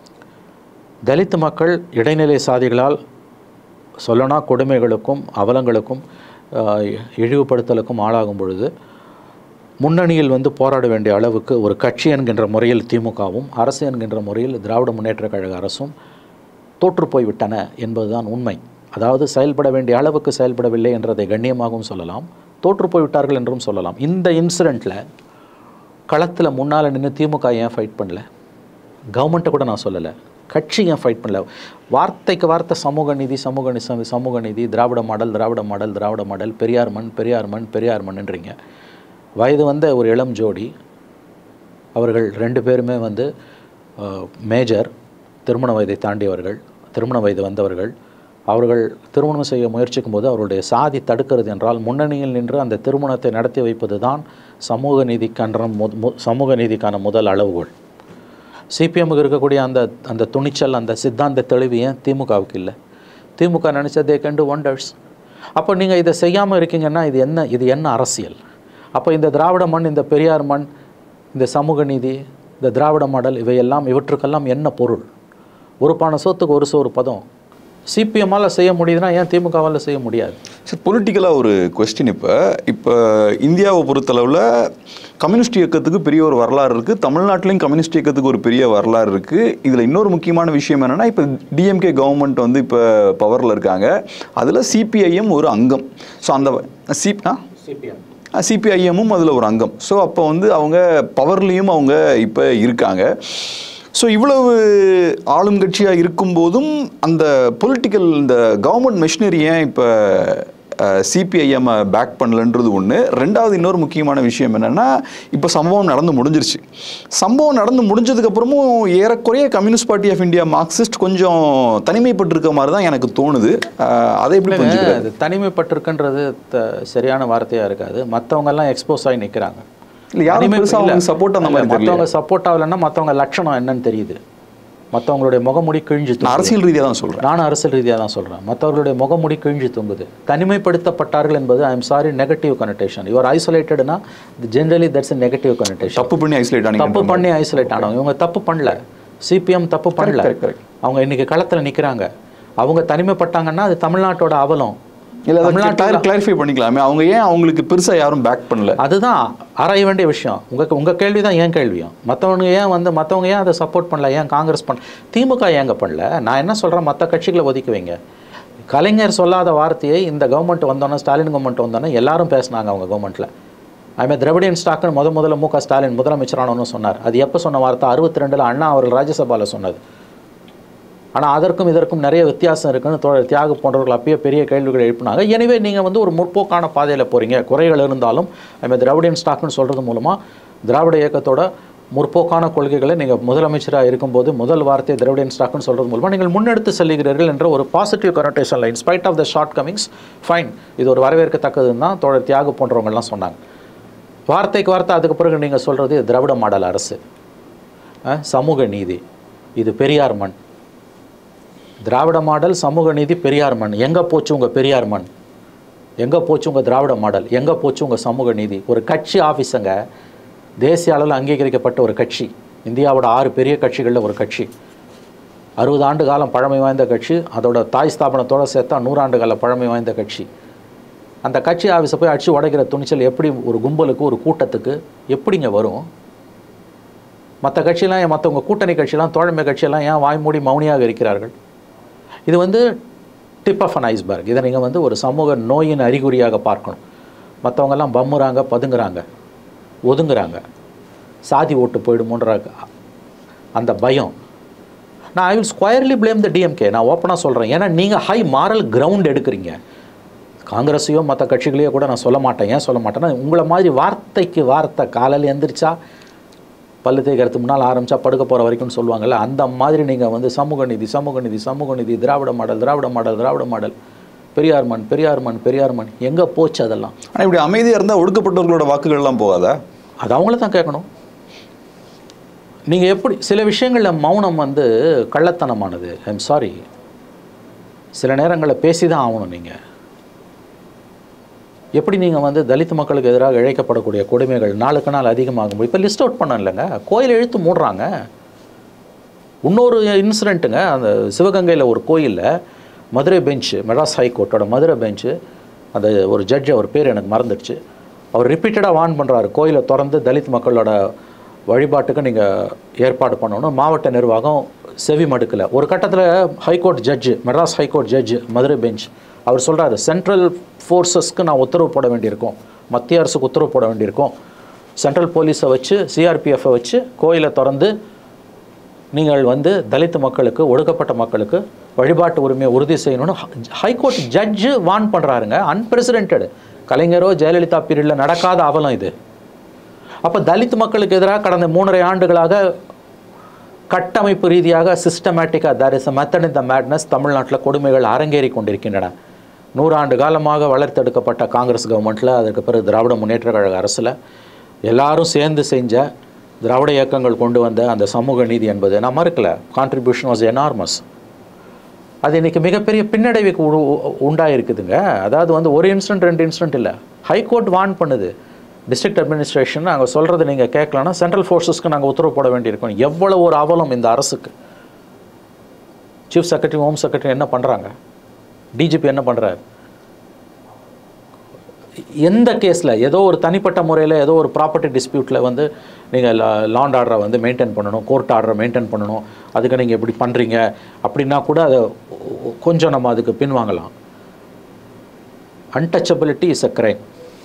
தலித் மக்கள் இடைநிலை சாதிகளால் சொல்லனா கொடுமைகளுக்கும் அவலங்களுக்கும் இழிவுபடுத்தலுக்கும் ஆளாகும் பொழுது முன்னணியில் வந்து போராட வேண்டிய அளவுக்கு ஒரு கட்சி என்கின்ற முறையில் திமுகவும் அரசு என்கின்ற முறையில் திராவிட முன்னேற்ற கழக அரசும் தோற்று போய்விட்டன என்பதுதான் உண்மை. அதாவது செயல்பட வேண்டிய அளவுக்கு செயல்படவில்லை என்றதை கண்ணியமாகவும் சொல்லலாம், தோற்று போய்விட்டார்கள் என்றும் சொல்லலாம். இந்த இன்சிடெண்ட்டில் களத்தில் முன்னால் நின்று திமுக ஏன் ஃபைட் பண்ணல? கவர்மெண்ட்டை கூட நான் சொல்லலை, கட்சி ஏன் ஃபைட் பண்ணல? வார்த்தைக்கு வார்த்தை சமூக நீதி சமூக நி சமூக நீதி Dravida model Dravida model Dravida model Periyar மண் பெரியார் மண் பெரியார் மண்ன்றீங்க. வயது வந்த ஒரு இளம் ஜோடி, அவர்கள் ரெண்டு பேருமே வந்து மேஜர், திருமண வயதை தாண்டியவர்கள், திருமண வயது வந்தவர்கள். அவர்கள் திருமணம் செய்ய முயற்சிக்கும் போது அவருடைய சாதி தடுக்கிறது என்றால் முன்னணியில் நின்று அந்த திருமணத்தை நடத்தி வைப்பது தான் சமூக நீதிக்கான சமூக நீதிக்கான முதல் அளவுகோல். சிபிஎம்முக்கு இருக்கக்கூடிய அந்த அந்த துணிச்சல், அந்த சித்தாந்த தெளிவு ஏன் திமுகவுக்கு இல்லை? திமுக நினச்ச தே கேன் டு ஒண்டர்ஸ். அப்போ நீங்கள் இதை செய்யாமல் இருக்கீங்கன்னா இது என்ன இது என்ன அரசியல்? அப்போ இந்த திராவிட மண், இந்த பெரியார் மண், இந்த சமூக நீதி, இந்த திராவிட மாடல், இவையெல்லாம் இவற்றுக்கெல்லாம் என்ன பொருள்? ஒரு பானை சோத்துக்கு ஒரு சோறு பதம். சிபிஎம்மால் செய்ய முடியுதுன்னா ஏன் திமுகவால் செய்ய முடியாது? சார், பொலிட்டிக்கலாக ஒரு கொஸ்டின். இப்போ இப்போ இந்தியாவை பொறுத்தளவில் கம்யூனிஸ்ட் இயக்கத்துக்கு பெரிய ஒரு வரலாறு இருக்குது, தமிழ்நாட்டிலையும் கம்யூனிஸ்ட் இயக்கத்துக்கு ஒரு பெரிய வரலாறு இருக்குது. இதில் இன்னொரு முக்கியமான விஷயம் என்னென்னா, இப்போ டிஎம்கே கவர்மெண்ட் வந்து இப்போ பவரில் இருக்காங்க, அதில் சிபிஐஎம் ஒரு அங்கம். ஸோ அந்த சி சிபிஎம் சிபிஐஎம்மும் அதில் ஒரு அங்கம். ஸோ அப்போ வந்து அவங்க பவர்லேயும் அவங்க இப்போ இருக்காங்க. ஸோ இவ்வளவு ஆளும் கட்சியாக இருக்கும்போதும் அந்த பொலிட்டிக்கல் இந்த கவர்மெண்ட் மெஷினரி ஏன் இப்போ சிபிஐஎம் பேக் பண்ணலன்றது ஒன்று. ரெண்டாவது இன்னொரு முக்கியமான விஷயம் என்னென்னா, இப்போ சம்பவம் நடந்து முடிஞ்சிருச்சு. சம்பவம் நடந்து முடிஞ்சதுக்கப்புறமும் ஏறக்குறைய Communist Party of India Marxist கொஞ்சம் தனிமைப்பட்டிருக்க மாதிரி தான் எனக்கு தோணுது. அதை எப்படி புரிஞ்சுக்கிறது? தனிமைப்பட்டிருக்குன்றது சரியான வார்த்தையாக இருக்காது. மற்றவங்கெல்லாம் எக்ஸ்போஸ் ஆகி நிற்கிறாங்க. இல்லை, யாருமே சப்போர்ட் அந்த மாதிரி மற்றவங்க சப்போர்ட் ஆகலைன்னா மற்றவங்க லட்சணம் என்னன்னு தெரியுது. மற்றவங்களுடைய முகமுடி கிழிஞ்சு, அரசியல் ரீதியாக தான் சொல்கிறேன், நானும் அரசியல் ரீதியாக தான் சொல்கிறேன். மற்றவர்களுடைய முகமுடி கிழிஞ்சு தொங்குது. தனிமைப்படுத்தப்பட்டார்கள் என்பது I am sorry negative connotation. Your ஐசோலேட்டட்னா generally that's a negative connotation. தப்பு பண்ணி ஐசோலேட் ஆனீங்க, தப்பு பண்ணி ஐசோலேட் ஆனவங்க. இவங்க தப்பு பண்ணல, சிபிஎம் தப்பு பண்ணல. அவங்க இன்னைக்கு களத்தில் நிற்கிறாங்க. அவங்க தனிமைப்பட்டாங்கன்னா அது தமிழ்நாட்டோட அவலம். இல்லை, தமிழ்நாட்டில் கிளாரிஃபை பண்ணிக்கலாமே. அவங்க ஏன் அவங்களுக்கு பெருசாக யாரும் பேக் பண்ணல? அதுதான் ஆராய வேண்டிய விஷயம். உங்கள் உங்கள் கேள்வி தான் ஏன் கேள்வியும். மற்றவங்க ஏன் வந்து மற்றவங்க ஏன் அதை சப்போர்ட் பண்ணல? ஏன் காங்கிரஸ் பண்ண, திமுக ஏங்க பண்ணல? நான் என்ன சொல்கிறேன், மற்ற கட்சிகளை ஒதுக்கி வைங்க. கலைஞர் சொல்லாத வார்த்தையை இந்த கவர்மெண்ட் வந்தோன்னே, ஸ்டாலின் கவர்மெண்ட் வந்தோன்னே எல்லாரும் பேசினாங்க. அவங்க கவர்மெண்ட்டில் அதுமாதிரி திராவிடியன் ஸ்டாக்குன்னு முத முதல்ல மு க ஸ்டாலின் முதலமைச்சரானு சொன்னார். அது எப்போ சொன்ன வார்த்தை? அறுபத்தி ரெண்டில் அண்ணா அவர்கள் ராஜ்யசபாவில் சொன்னது. ஆனால் அதற்கும் இதற்கும் நிறைய வித்தியாசம் இருக்குன்னு தோழர் தியாக போன்றவர்கள் அப்பயே பெரிய கேள்விகள் எழுப்பினாங்க. எனவே நீங்கள் வந்து ஒரு முற்போக்கான பாதையில் போகிறீங்க, குறைகள் இருந்தாலும் அதுமாதிரி திராவிடியன் ஸ்டாக்குன்னு சொல்கிறது மூலமாக திராவிட இயக்கத்தோட முற்போக்கான கொள்கைகளை நீங்கள் முதலமைச்சராக இருக்கும்போது முதல் வார்த்தை திராவிடியன் ஸ்டாக்குன்னு சொல்கிறது மூலமாக நீங்கள் முன்னெடுத்து செல்லுகிறீர்கள் என்ற ஒரு பாசிட்டிவ் கனோட்டேஷனில் in spite of the shortcomings fine, இது ஒரு வரவேற்கத்தக்கதுன்னு தான் தோழர் தியாக போன்றவங்கள்லாம் சொன்னாங்க. வார்த்தைக்கு வார்த்தை அதுக்கு பிறகு நீங்கள் சொல்கிறது திராவிட மாடல் அரசு, சமூக நீதி, இது பெரியார் மண். திராவிட மாடல், சமூக நீதி, பெரியார் மண். எங்கே போச்சு உங்கள் பெரியார் மண்? எங்கே போச்சு உங்கள் திராவிட மாடல்? எங்கே போச்சு உங்கள் சமூக நீதி? ஒரு கட்சி ஆஃபீஸுங்க, தேசிய அளவில் அங்கீகரிக்கப்பட்ட ஒரு கட்சி, இந்தியாவோட ஆறு பெரிய கட்சிகளில் ஒரு கட்சி, அறுபது ஆண்டு காலம் பழமை வாய்ந்த கட்சி, அதோட தாய் ஸ்தாபனத்தோடு சேர்த்தா நூறாண்டு கால பழமை வாய்ந்த கட்சி. அந்த கட்சி ஆஃபீஸை போய் அடித்து உடைக்கிற துணிச்சல் எப்படி ஒரு கும்பலுக்கு, ஒரு கூட்டத்துக்கு எப்படிங்க வரும்? மற்ற கட்சியெலாம், மற்றவங்க கூட்டணி கட்சியெலாம், தோழமை கட்சியெல்லாம் ஏன் வாய்மூடி மௌனியாக இருக்கிறார்கள்? இது வந்து டிப் ஆஃப் அன் ஐஸ்பர்க். இதை நீங்கள் வந்து ஒரு சமூக நோயின் அறிகுறியாக பார்க்கணும். மற்றவங்கெல்லாம் பம்முறாங்க, பதுங்குறாங்க, ஒதுங்குறாங்க. சாதி ஓட்டு போயிடுமோன்ற அந்த பயம். நான் I will squarely blame the DMK. நான் ஓப்பனாக சொல்கிறேன். ஏன்னா நீங்கள் ஹை மாரல் கிரவுண்ட் எடுக்கிறீங்க. காங்கிரஸையோ மற்ற கட்சிகளையோ கூட நான் சொல்ல மாட்டேன். ஏன் சொல்ல மாட்டேன்னா, உங்களை மாதிரி வார்த்தைக்கு வார்த்தை காலையில் எந்திரிச்சா பல்லு தேய்க்கிறதுக்கு முன்னால் ஆரம்பித்தா படுக்க போகிற வரைக்கும்னு சொல்லுவாங்கள்ல, அந்த மாதிரி நீங்கள் வந்து சமூக நீதி சமூக நீதி சமூக நீதி Dravida model Dravida model Dravida model Periyar மண் பெரியார் மண் பெரியார் மண் எங்கே போச்சு அதெல்லாம்? ஆனால் இப்படி அமைதியாக இருந்தால் ஒடுக்கப்பட்டவர்களோட வாக்குகள்லாம் போகாதா? அது அவங்கள தான் கேட்கணும். நீங்கள் எப்படி சில விஷயங்களில் மௌனம் வந்து கள்ளத்தனமானது. ஐம் சாரி, சில நேரங்களில் பேசி தான் ஆகணும். நீங்கள் எப்படி நீங்கள் வந்து தலித் மக்களுக்கு எதிராக இழைக்கப்படக்கூடிய கொடுமைகள் நாளுக்கு நாள் அதிகமாகும். இப்போ லிஸ்ட் அவுட் பண்ண இல்லைங்க, கோயில் இழுத்து மூடுறாங்க. இன்னொரு இன்சிடெண்ட்டுங்க, அந்த சிவகங்கையில் ஒரு கோயிலில் மதுரை பெஞ்சு, மெட்ராஸ் ஹைகோர்ட்டோட மதுரை பெஞ்சு, அந்த ஒரு ஜட்ஜ், அவர் பேர் எனக்கு மறந்துடுச்சு, அவர் ரிப்பீட்டடாக வார்ன் பண்ணுறாரு, கோயிலை திறந்து தலித் மக்களோட வழிபாட்டுக்கு நீங்கள் ஏற்பாடு பண்ணணும். மாவட்ட நிர்வாகம் செவி மடுக்கலை. ஒரு கட்டத்தில் high court judge, Madras high court judge Madurai bench, அவர் சொல்கிறாரு, சென்ட்ரல் ஃபோர்ஸஸ்க்கு நான் உத்தரவு போட வேண்டியிருக்கோம், மத்திய அரசுக்கு உத்தரவு போட வேண்டியிருக்கோம், சென்ட்ரல் போலீஸை வச்சு சிஆர்பிஎஃப்பை வச்சு கோயிலை திறந்து நீங்கள் வந்து தலித் மக்களுக்கு ஒடுக்கப்பட்ட மக்களுக்கு வழிபாட்டு உரிமையை உறுதி செய்யணும்னு ஹைகோர்ட் ஜட்ஜு வார்ன் பண்ணுறாருங்க. அன்பிரசிடென்டட். கலைஞரோ ஜெயலலிதா பீரியடில் நடக்காத அவலம் இது. அப்போ தலித் மக்களுக்கு எதிராக கடந்த மூன்றரை ஆண்டுகளாக கட்டமைப்பு ரீதியாக சிஸ்டமேட்டிக்காக there is a method in the madness தமிழ்நாட்டில் கொடுமைகள் அரங்கேறி கொண்டிருக்கின்றன. நூறாண்டு காலமாக வளர்த்தெடுக்கப்பட்ட காங்கிரஸ் கவர்மெண்ட்டில், அதற்கு பிறகு திராவிட முன்னேற்ற கழக அரசில் எல்லாரும் சேர்ந்து செஞ்ச திராவிட இயக்கங்கள் கொண்டு வந்த அந்த சமூக நீதி என்பது நான் மறுக்கல, கான்ட்ரிபியூஷன் வாஸ் எனார்மஸ். அது இன்றைக்கி மிகப்பெரிய பின்னடைவுக்கு உண்டாயிருக்குதுங்க. அதாவது வந்து ஒரு இன்சிடென்ட் ரெண்டு இன்சிடென்ட் இல்லை, ஹைகோர்ட் வார்ன் பண்ணுது. டிஸ்ட்ரிக்ட் அட்மினிஸ்ட்ரேஷன் நாங்கள் சொல்கிறது நீங்கள் கேட்கலன்னா சென்ட்ரல் ஃபோர்ஸஸ்க்கு நாங்கள் உத்தரவு போட வேண்டியிருக்கோம். எவ்வளோ ஒரு அவலம் இந்த அரசுக்கு. சீஃப் செக்ரட்டரி, ஹோம் செக்ரட்டரி என்ன பண்ணுறாங்க? டிஜிபி என்ன பண்ணுறாரு? எந்த கேஸில் ஏதோ ஒரு தனிப்பட்ட முறையில் ஏதோ ஒரு ப்ராப்பர்ட்டி டிஸ்பியூட்டில் வந்து நீங்கள் லாண்ட் ஆர்டரை வந்து மெயின்டைன் பண்ணணும், கோர்ட் ஆர்டரை மெயின்டைன் பண்ணணும், அதுக்கு நீங்கள் எப்படி பண்ணுறீங்க அப்படின்னா கூட அதை கொஞ்சம் நம்ம அதுக்கு பின்வாங்கலாம். Untouchability is a crime.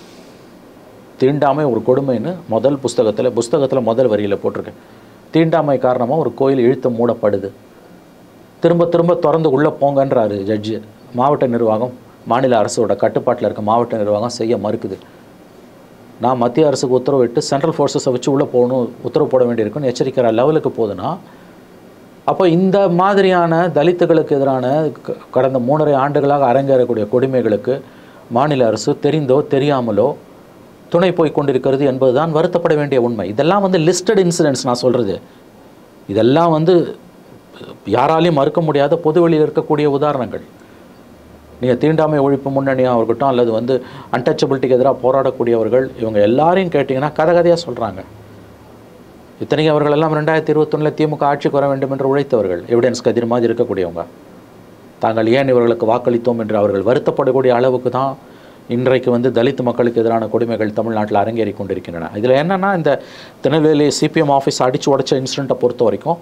தீண்டாமை ஒரு கொடுமைன்னு முதல் புஸ்தகத்தில் புஸ்தகத்தில் முதல் வரியில் போட்டிருக்கேன். தீண்டாமை காரணமாக ஒரு கோயில் இழுத்து மூடப்படுது. திரும்ப திரும்ப திறந்து உள்ளே போங்கன்றாரு ஜட்ஜு. மாவட்ட நிர்வாகம், மாநில அரசோட கட்டுப்பாட்டில் இருக்க மாவட்ட நிர்வாகம் செய்ய மறுக்குது. நான் மத்திய அரசுக்கு உத்தரவிட்டு சென்ட்ரல் ஃபோர்ஸஸை வச்சு உள்ளே போகணும், உத்தரவு போட வேண்டியிருக்குன்னு எச்சரிக்கிற லெவலுக்கு போகுதுன்னா, அப்போ இந்த மாதிரியான தலித்துகளுக்கு எதிரான கடந்த மூன்றரை ஆண்டுகளாக அரங்கேறக்கூடிய கொடுமைகளுக்கு மாநில அரசு தெரிந்தோ தெரியாமலோ துணை போய் கொண்டிருக்கிறது என்பது தான் வருத்தப்பட வேண்டிய உண்மை. இதெல்லாம் வந்து லிஸ்டட் இன்சிடென்ட்ஸ். நான் சொல்கிறது இதெல்லாம் வந்து யாராலையும் மறுக்க முடியாத பொதுவெளியில் இருக்கக்கூடிய உதாரணங்கள். நீங்கள் தீண்டாமை ஒழிப்பு முன்னணியாக இருக்கட்டும், அல்லது வந்து அன்டச்சபிலிட்டிக்கு எதிராக போராடக்கூடியவர்கள், இவங்க எல்லாரையும் கேட்டிங்கன்னா கதை கதையாக சொல்கிறாங்க. இத்தனைக்கு அவர்கள் எல்லாம் ரெண்டாயிரத்தி இருபத்தொன்னில் திமுக ஆட்சிக்கு வர வேண்டும் என்று உழைத்தவர்கள், எவிடன்ஸ் கதிர் மாதிரி இருக்கக்கூடியவங்க. தாங்கள் ஏன் இவர்களுக்கு வாக்களித்தோம் என்று அவர்கள் வருத்தப்படக்கூடிய அளவுக்கு தான் இன்றைக்கு வந்து தலித் மக்களுக்கு எதிரான கொடுமைகள் தமிழ்நாட்டில் அரங்கேறி கொண்டிருக்கின்றன. இதில் என்னென்னா, இந்த திருநெல்வேலி சிபிஎம் ஆஃபீஸ் அடித்து உடைச்ச இன்சிடெண்ட்டை பொறுத்த வரைக்கும்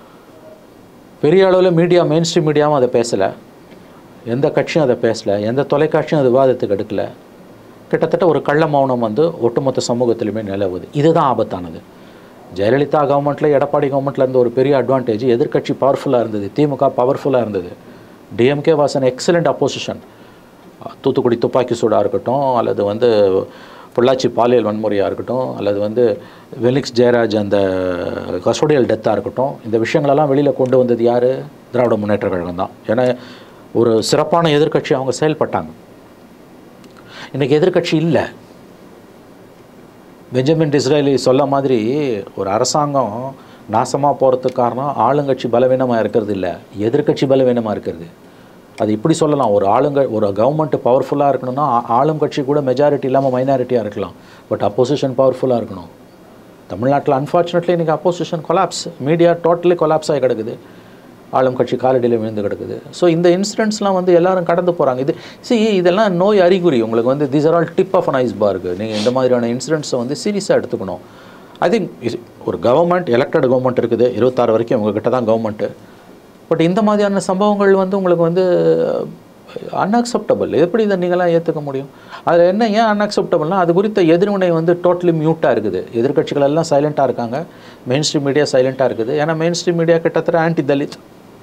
பெரிய அளவில் மீடியா, மெயின் ஸ்ட்ரீம் மீடியாவும் அதை பேசலை, எந்த கட்சியும் அதை பேசலை, எந்த தொலைக்காட்சியும் அது விவாதத்துக்கு எடுக்கலை. கிட்டத்தட்ட ஒரு கள்ள மௌனம் வந்து ஒட்டுமொத்த சமூகத்திலுமே நிலவுது. இதுதான் ஆபத்தானது. ஜெயலலிதா கவர்மெண்ட்டில், எடப்பாடி கவர்மெண்ட்டில் இருந்த ஒரு பெரிய அட்வான்டேஜ், எதிர்க்கட்சி பவர்ஃபுல்லாக இருந்தது, திமுக பவர்ஃபுல்லாக இருந்தது. DMK was an excellent opposition. Thoothukudi துப்பாக்கி சூடாக இருக்கட்டும், அல்லது வந்து பொள்ளாச்சி பாலியல் வன்முறையாக இருக்கட்டும், அல்லது வந்து வெலிக்ஸ் ஜெயராஜ் அந்த கஸ்டோடியல் டெத்தாக இருக்கட்டும், இந்த விஷயங்களெல்லாம் வெளியில் கொண்டு வந்தது யார்? திராவிட முன்னேற்ற கழகம் தான். ஏன்னா ஒரு சிறப்பான எதிர்க்கட்சி அவங்க செயல்பட்டாங்க. இன்றைக்கி எதிர்க்கட்சி இல்லை. பெஞ்சமின் டிஸ்ரேலி சொல்ல மாதிரி ஒரு அரசாங்கம் நாசமாக போகிறதுக்கு காரணம் ஆளுங்கட்சி பலவீனமாக இருக்கிறது இல்லை, எதிர்க்கட்சி பலவீனமாக இருக்கிறது. அது இப்படி சொல்லலாம். ஒரு ஆளுங்க ஒரு கவர்மெண்ட்டு பவர்ஃபுல்லாக இருக்கணும்னா ஆளும் கட்சி கூட மெஜாரிட்டி இல்லாமல் மைனாரிட்டியாக இருக்கலாம், பட் அப்போசிஷன் பவர்ஃபுல்லாக இருக்கணும். தமிழ்நாட்டில் அன்ஃபார்ச்சுனேட்லி இன்றைக்கி opposition collapse, media totally collapse ஆகி கிடக்குது, ஆளும் கட்சி காலடியில் விழுந்து கிடக்குது. ஸோ இந்த இன்சிடென்ட்ஸ்லாம் வந்து எல்லோரும் கடந்து போகிறாங்க. இது சி இதெல்லாம் நோய் அறிகுறி. உங்களுக்கு வந்து these are all tip of an iceberg. நீங்கள் இந்த மாதிரியான இன்சிடென்ட்ஸை வந்து சீரியஸாக எடுத்துக்கணும். ஐ திங்க் ஒரு கவர்மெண்ட், எலெக்டட் கவர்மெண்ட் இருக்குது, இருபத்தாறு வரைக்கும் உங்ககிட்ட தான் கவர்மெண்ட்டு. பட் இந்த மாதிரியான சம்பவங்கள் வந்து உங்களுக்கு வந்து அன்அக்செப்டபிள். எப்படி இதை நீங்களாம் ஏற்றுக்க முடியும்? அதில் என்ன ஏன் அன்அக்செப்டபிள்னா அது குறித்த எதிர்வினை வந்து டோட்டலி மியூட்டாக இருக்குது. எதிர்கட்சிகள் எல்லாம் சைலண்ட்டாக இருக்காங்க, மெயின் ஸ்ட்ரீம் மீடியா சைலண்ட்டாக இருக்குது. ஏன்னா மெயின் ஸ்ட்ரீம் மீடியா கிட்டத்தட்ட ஆன்டி தலித்.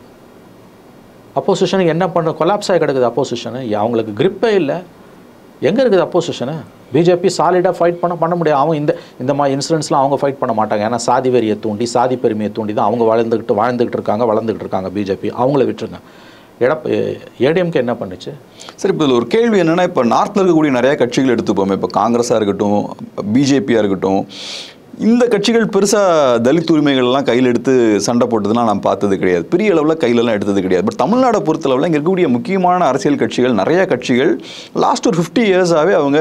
அப்போசிஷனுக்கு என்ன பண்ண கொலாப்ஸ் ஆகி கிடக்குது அப்போசிஷனு. அவங்களுக்கு கிரிப்பே இல்லை. எங்கே இருக்குது அப்போசிஷனு? பிஜேபி சாலிடாக ஃபைட் பண்ண பண்ண முடியாது. அவங்க இந்த இந்த மாதிரி இன்சிடென்ட்ஸ்லாம் அவங்க ஃபைட் பண்ண மாட்டாங்க. ஏன்னா சாதி வெறியை தூண்டி சாதி பெருமையை தூண்டி தான் அவங்க வளர்ந்துக்கிட்டு வாழ்ந்துக்கிட்டு இருக்காங்க வளர்ந்துக்கிட்டு இருக்காங்க பிஜேபி. அவங்கள விட்டுருங்க. எடப் ஏடிஎம்கே என்ன பண்ணுச்சு? சரி, இப்போ இதில் ஒரு கேள்வி என்னென்னா, இப்போ நார்த்தில் இருக்கக்கூடிய நிறையா கட்சிகள் எடுத்துப்போமே, இப்போ காங்கிரஸாக இருக்கட்டும், பிஜேபியாக இருக்கட்டும், இந்த கட்சிகள் பெருசாக தலித் உரிமைகள்லாம் கையில் எடுத்து சண்டை போட்டதுலாம் நான் பார்த்தது கிடையாது. பெரிய அளவில் கையிலலாம் எடுத்தது கிடையாது. பட் தமிழ்நாடை பொறுத்தளவில் இங்கே இருக்கக்கூடிய முக்கியமான அரசியல் கட்சிகள், நிறைய கட்சிகள் லாஸ்ட் ஒரு ஃபிஃப்டி இயர்ஸாகவே அவங்க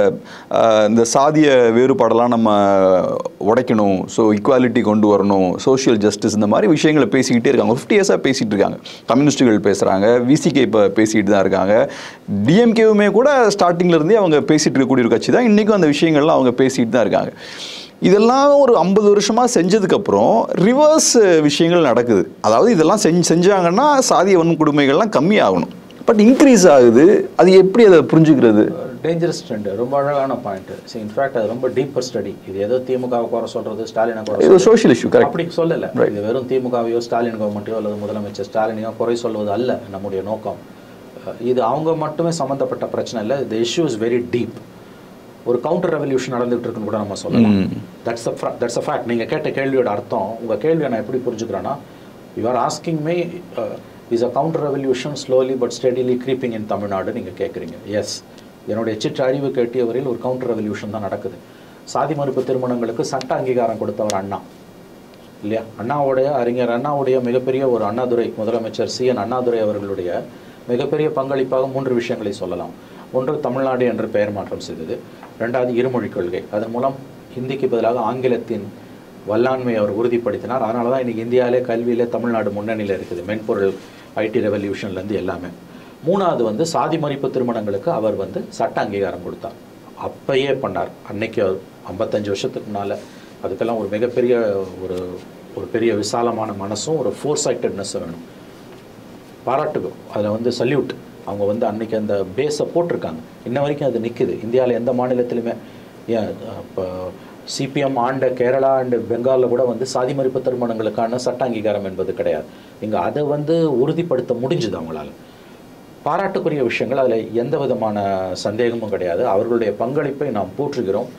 இந்த சாதிய வேறுபாடெல்லாம் நம்ம உடைக்கணும், ஸோ ஈக்குவாலிட்டி கொண்டு வரணும், சோஷியல் ஜஸ்டிஸ், இந்த மாதிரி விஷயங்களை பேசிக்கிட்டே இருக்காங்க. ஃபிஃப்டி இயர்ஸாக பேசிகிட்டு இருக்காங்க. கம்யூனிஸ்ட்டுகள் பேசுகிறாங்க, விசிகே இப்போ பேசிகிட்டு தான் இருக்காங்க, டிஎம்கேவுமே கூட ஸ்டார்டிங்லேருந்தே அவங்க பேசிகிட்டு இருக்கக்கூடிய ஒரு கட்சி தான். இன்றைக்கும் அந்த விஷயங்கள்லாம் அவங்க பேசிகிட்டு தான் இருக்காங்க. இதெல்லாம் ஒரு ஐம்பது வருஷமாக செஞ்சதுக்கப்புறம் ரிவர்ஸ் விஷயங்கள் நடக்குது. அதாவது இதெல்லாம் செஞ்சு செஞ்சாங்கன்னா சாதிய வன்கொடுமைகள்லாம் கம்மியாகணும், பட் இன்க்ரீஸ் ஆகுது. அது எப்படி அதை புரிஞ்சுக்கிறது? Dangerous trend. ரொம்ப அழகான பாயிண்ட். சரி, இன்ஃபேக்ட் அது ரொம்ப டீப்பர் ஸ்டடி. இது ஏதோ திமுகவை குறை சொல்கிறது, ஸ்டாலினை குறை சொல்கிறது, சோஷியல் இஷ்யூ. அப்படி சொல்லலை. இது வெறும் திமுகவையோ ஸ்டாலின் கவர்மெண்ட்டையோ அல்லது முதலமைச்சர் ஸ்டாலினையோ குறை சொல்வது அல்ல நம்முடைய நோக்கம். இது அவங்க மட்டுமே சம்மந்தப்பட்ட பிரச்சனை இல்லை. The issue is very deep. ஒரு கவுண்டர் ரெவல்யூஷன் நடந்துகிட்டு இருக்குன்னு கூட நம்ம சொல்லலாம். That's a that's a fact. நீங்கள் கேட்ட கேள்வியோட அர்த்தம், உங்கள் கேள்வியை நான் எப்படி புரிஞ்சுக்கிறேன்னா, you are asking me is a counter revolution slowly but steadily creeping in Tamil Nadu நீங்கள் கேட்குறீங்க. எஸ், என்னுடைய சிற்ற அறிவு கேட்டிய வரையில் ஒரு கவுண்டர் ரெவல்யூஷன் தான் நடக்குது. சாதி மறுப்பு திருமணங்களுக்கு சட்ட அங்கீகாரம் கொடுத்தவர் அண்ணா இல்லையா? அண்ணாவுடைய அறிஞர் அண்ணாவுடைய மிகப்பெரிய ஒரு அண்ணாதுரை, முதலமைச்சர் சி என் அண்ணாதுரை அவர்களுடைய மிகப்பெரிய பங்களிப்பாக மூன்று விஷயங்களை சொல்லலாம். ஒன்று, தமிழ்நாடு என்று பெயர் மாற்றம் செய்தது. ரெண்டாவது, இருமொழிக் கொள்கை. அதன் மூலம் ஹிந்திக்கு பதிலாக ஆங்கிலத்தின் வல்லாண்மை அவர் உறுதிப்படுத்தினார். அதனால தான் இன்றைக்கி இந்தியாவிலே கல்வியிலே தமிழ்நாடு முன்னணியில் இருக்குது, மென்பொருள் ஐடி ரெவல்யூஷன்லேருந்து எல்லாமே. மூணாவது வந்து சாதி மறுப்பு திருமணங்களுக்கு அவர் வந்து சட்ட அங்கீகாரம் கொடுத்தார். அப்பயே பண்ணார். அன்னைக்கு ஐம்பத்தஞ்சு வருஷத்துக்கு முன்னால் அதுக்கெல்லாம் ஒரு மிகப்பெரிய ஒரு ஒரு பெரிய விசாலமான மனசும் ஒரு ஃபோர் சைட்டட்னஸும் வேணும். பாராட்டுக்கும், அதில் வந்து சல்யூட். அவங்க வந்து அன்றைக்கி அந்த பேஸை போட்டிருக்காங்க. இன்ன வரைக்கும் அது நிற்குது. இந்தியாவில் எந்த மாநிலத்திலுமே, ஏன் இப்போ சிபிஎம் ஆண்ட கேரளா அண்டு பெங்காலில் கூட வந்து சாதி மறுப்பு திருமணங்களுக்கான சட்ட அங்கீகாரம் என்பது கிடையாது. இங்கே அதை வந்து உறுதிப்படுத்த முடிஞ்சுது அவங்களால. பாராட்டுக்குரிய விஷயங்கள், அதில் எந்த விதமான சந்தேகமும் கிடையாது. அவர்களுடைய பங்களிப்பை நாம் போற்றுகிறோம்.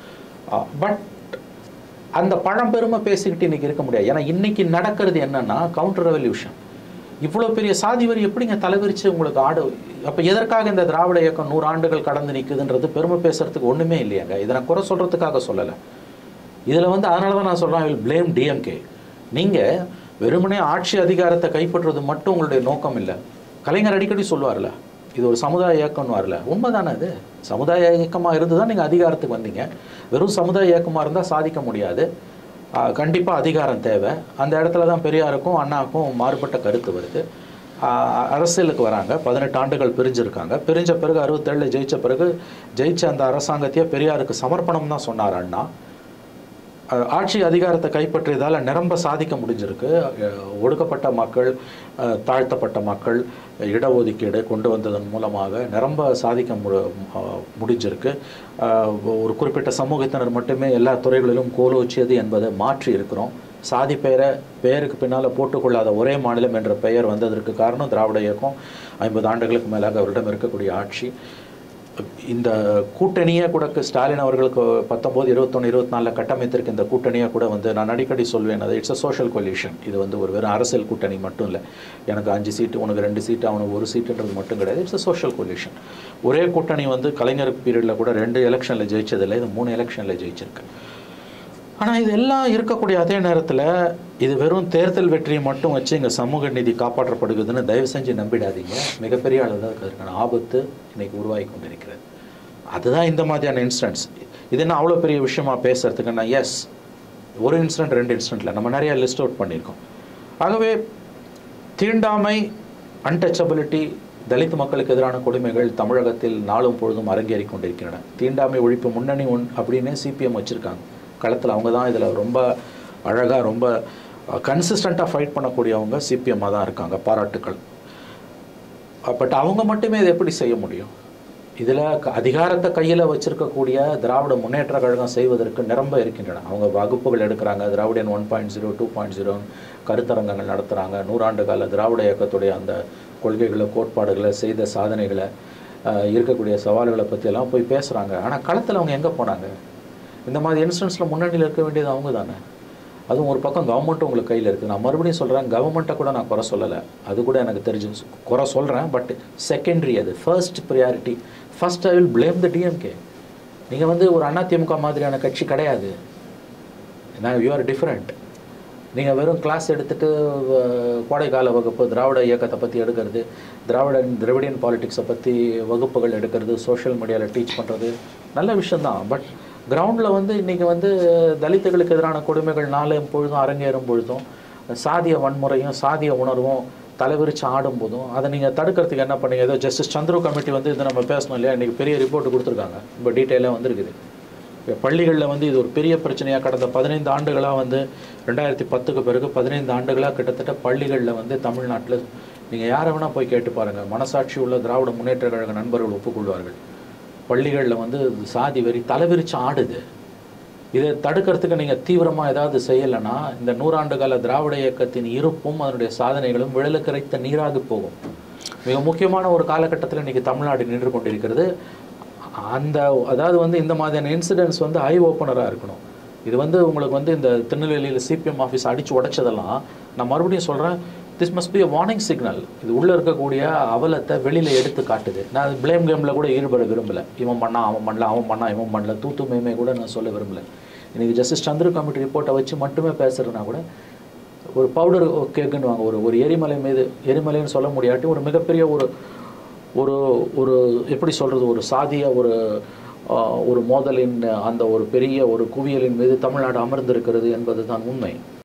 பட் அந்த பழம்பெருமை பேசிக்கிட்டு இன்றைக்கி இருக்க முடியாது. ஏன்னா இன்றைக்கி நடக்கிறது என்னென்னா கவுண்டர் ரெவல்யூஷன். இவ்வளோ பெரிய சாதி வரி எப்படிங்க தலைவிரிச்சு உங்களுக்கு ஆடு? அப்போ எதற்காக இந்த திராவிட இயக்கம் நூறு ஆண்டுகள் கடந்து நிற்குதுன்றது பெருமை பேசுறதுக்கு ஒன்றுமே இல்லையாங்க. இதை நான் குறை சொல்கிறதுக்காக சொல்லலை. இதில் வந்து அதனால தான் நான் சொல்கிறேன், ஐ வில் பிளேம் டிஎம்கே. நீங்கள் வெறுமனே ஆட்சி அதிகாரத்தை கைப்பற்றுவது மட்டும் உங்களுடைய நோக்கம் இல்லை. கலைஞர் அடிக்கடி சொல்லுவார்ல, இது ஒரு சமுதாய இயக்கம்னு வரல. உண்மைதானே? அது சமுதாய இயக்கமாக இருந்து தான் நீங்கள் அதிகாரத்துக்கு வந்தீங்க. வெறும் சமுதாய இயக்கமாக இருந்தால் சாதிக்க முடியாது. கண்டிப்பாக அதிகாரம் தேவை. அந்த இடத்துல தான் பெரியாருக்கும் அண்ணாவுக்கும் மாறுபட்ட கருத்து வருது. அரசியலுக்கு வராங்க, பதினெட்டு ஆண்டுகள் பிரிஞ்சிருக்காங்க. பிரிஞ்ச பிறகு அறுபத்தேழில் ஜெயித்த பிறகு ஜெயிச்ச அந்த அரசாங்கத்தையே பெரியாருக்கு சமர்ப்பணம் தான் சொன்னார் அண்ணா. ஆட்சி அதிகாரத்தை கைப்பற்றியதால் நிரம்ப சாதிக்க முடிஞ்சிருக்கு. ஒடுக்கப்பட்ட மக்கள், தாழ்த்தப்பட்ட மக்கள் இடஒதுக்கீடு கொண்டு வந்ததன் மூலமாக நிரம்ப சாதிக்க மு முடிஞ்சிருக்கு. ஒரு குறிப்பிட்ட சமூகத்தினர் மட்டுமே எல்லா துறைகளிலும் கோலோச்சியது என்பதை மாற்றி இருக்கிறோம். சாதி பெயரை பெயருக்கு பின்னால் போட்டுக்கொள்ளாத ஒரே மாநிலம் என்ற பெயர் வந்ததற்கு காரணம் திராவிட இயக்கம். ஐம்பது ஆண்டுகளுக்கு மேலாக அவரிடம் இருக்கக்கூடிய ஆட்சி. இந்த கூட்டணியை கூட ஸ்டாலின் அவர்களுக்கு பத்தொம்போது இருபத்தொன்று இருபத்தி நாலில் கட்டமைத்திருக்க இந்த கூட்டணியை கூட வந்து நான் அடிக்கடி சொல்வேன், அது இட்ஸ் அ சோஷியல் கொலிஷன். இது வந்து ஒரு வெறும் அரசியல் கூட்டணி மட்டும் இல்லை. எனக்கு அஞ்சு சீட்டு, உனக்கு ரெண்டு சீட்டு, அவனுக்கு ஒரு சீட்டுன்றது மட்டும் கிடையாது. It's a social coalition. ஒரே கூட்டணி வந்து கலைஞர் பீரியடில் கூட ரெண்டு எலெக்ஷனில் ஜெயிச்சதில்லை, இது மூணு எலெக்ஷனில் ஜெயிச்சிருக்கு. ஆனால் இது எல்லாம் இருக்கக்கூடிய அதே நேரத்தில் இது வெறும் தேர்தல் வெற்றியை மட்டும் வச்சு இங்கே சமூக நீதி காப்பாற்றப்படுகிறதுன்னு தயவு செஞ்சு நம்பிடாதீங்க. மிகப்பெரிய அளவில் அதுக்கான ஆபத்து இன்றைக்கி உருவாகி கொண்டிருக்கிறது. அதுதான் இந்த மாதிரியான இன்சிடென்ட்ஸ். இது என்ன அவ்வளோ பெரிய விஷயமா பேசுகிறதுக்குன்னா, எஸ், ஒரு இன்சிடென்ட் ரெண்டு இன்சிடென்ட்டில் நம்ம நிறையா லிஸ்ட் அவுட் பண்ணியிருக்கோம். ஆகவே தீண்டாமை, அன்டச்சபிலிட்டி, தலித் மக்களுக்கு எதிரான கொடுமைகள் தமிழகத்தில் நாளும் பொழுதும் அரங்கேறி கொண்டிருக்கின்றன. தீண்டாமை ஒழிப்பு முன்னணி ஒன் அப்படின்னு சிபிஎம் வச்சுருக்காங்க களத்தில். அவங்க தான் இதில் ரொம்ப அழகாக ரொம்ப கன்சிஸ்டண்ட்டாக ஃபைட் பண்ணக்கூடியவங்க சிபிஎம்மாக தான் இருக்காங்க. பாராட்டுக்கள். பட் அவங்க மட்டுமே இதை எப்படி செய்ய முடியும்? இதில் அதிகாரத்தை கையில் வச்சிருக்கக்கூடிய திராவிட முன்னேற்ற கழகம் செய்வதற்கு நிரம்ப இருக்கின்றன. அவங்க வகுப்புகள் எடுக்கிறாங்க, Dravidan one point zero two point zero கருத்தரங்கங்கள் நடத்துகிறாங்க, நூறாண்டு கால திராவிட இயக்கத்துடைய அந்த கொள்கைகளை கோட்பாடுகளை செய்த சாதனைகளை இருக்கக்கூடிய சவால்களை பற்றியெல்லாம் போய் பேசுகிறாங்க. ஆனால் களத்தில் அவங்க எங்கே போனாங்க? இந்த மாதிரி இன்ஸ்டன்ஸில் முன்னணியில் இருக்க வேண்டியது அவங்க தானே. அதுவும் ஒரு பக்கம் கவர்மெண்ட்டும் உங்களுக்கு கையில் இருக்குது. நான் மறுபடியும் சொல்கிறேன், கவர்மெண்ட்டை கூட நான் குறை சொல்லலை, அது கூட எனக்கு தெரிஞ்சு குறை சொல்கிறேன். பட் செகண்டரி, அது first priority. First I will blame the DMK. நீங்கள் வந்து ஒரு அதிமுக மாதிரியான கட்சி கிடையாது. நான் யூ ஆர் டிஃப்ரெண்ட். நீங்கள் வெறும் கிளாஸ் எடுத்துகிட்டு கோடைக்கால வகுப்பு திராவிட இயக்கத்தை பற்றி எடுக்கிறது, திராவிடன் திராவிடியன் பாலிட்டிக்ஸை பற்றி வகுப்புகள் எடுக்கிறது, சோஷியல் மீடியாவில் டீச் பண்ணுறது நல்ல விஷயந்தான். பட் கிரவுண்டில் வந்து இன்றைக்கி வந்து தலித்துகளுக்கு எதிரான கொடுமைகள் நாலு பொழுதும் அரங்கேறும் பொழுதும், சாதிய வன்முறையும் சாதிய உணர்வும் தலைவிரிச்சு ஆடும் போதும் அதை நீங்கள் தடுக்கிறதுக்கு என்ன பண்ணீங்க? ஏதோ ஜஸ்டிஸ் சந்துரு கமிட்டி வந்து இது நம்ம பேசணும் இல்லையா, இன்றைக்கி பெரிய ரிப்போர்ட் கொடுத்துருக்காங்க, இப்போ டீட்டெயிலாக வந்துருக்குது. இப்போ பள்ளிகளில் வந்து இது ஒரு பெரிய பிரச்சனையாக கடந்த பதினைந்து ஆண்டுகளாக வந்து ரெண்டாயிரத்தி பத்துக்கு பிறகு பதினைந்து ஆண்டுகளாக கிட்டத்தட்ட பள்ளிகளில் வந்து தமிழ்நாட்டில் நீங்கள் யாரை வேணால் போய் கேட்டு பாருங்கள், மனசாட்சி உள்ள திராவிட முன்னேற்ற கழக நண்பர்கள் ஒப்புக்கொள்வார்கள். பள்ளிகளில் வந்து சாதி வெறி தலைவிரிச்சு ஆடுது. இதை தடுக்கிறதுக்கு நீங்கள் தீவிரமாக ஏதாவது செய்யலைன்னா இந்த நூறாண்டு கால திராவிட இயக்கத்தின் இருப்பும் அதனுடைய சாதனைகளும் விழலுக்கரைத்த நீராக போகும். மிக முக்கியமான ஒரு காலகட்டத்தில் இன்றைக்கி தமிழ்நாடு நின்று கொண்டிருக்கிறது. அந்த அதாவது வந்து இந்த மாதிரியான இன்சிடென்ட்ஸ் வந்து ஐ ஓப்பனராக இருக்கணும். இது வந்து உங்களுக்கு வந்து இந்த திருநெல்வேலியில் சிபிஎம் ஆஃபீஸ் அடித்து உடைச்சதெல்லாம் நான் மறுபடியும் சொல்கிறேன், this must be a warning signal. இது உள்ளே இருக்கக்கூடிய அவலத்தை வெளியில் எடுத்து காட்டுது. நான் அது பிளேம் கேமில் கூட ஈடுபட விரும்பலை. இவன் பண்ணா அவன் பண்ணல, அவன் பண்ணா இவன் பண்ணல, தூத்து மேமே கூட நான் சொல்ல விரும்பலை. இன்றைக்கி ஜஸ்டிஸ் சந்திர கமிட்டி ரிப்போர்ட்டை வச்சு மட்டுமே பேசுகிறதுனா கூட ஒரு பவுடர் கேக்குன்னு வாங்க, ஒரு ஒரு எரிமலை மீது, எரிமலைன்னு சொல்ல முடியாட்டி ஒரு மிகப்பெரிய ஒரு ஒரு ஒரு எப்படி சொல்கிறது, ஒரு சாதிய ஒரு ஒரு மோதலின் அந்த ஒரு பெரிய ஒரு குவியலின் மீது தமிழ்நாடு அமர்ந்திருக்கிறது என்பது தான் உண்மை.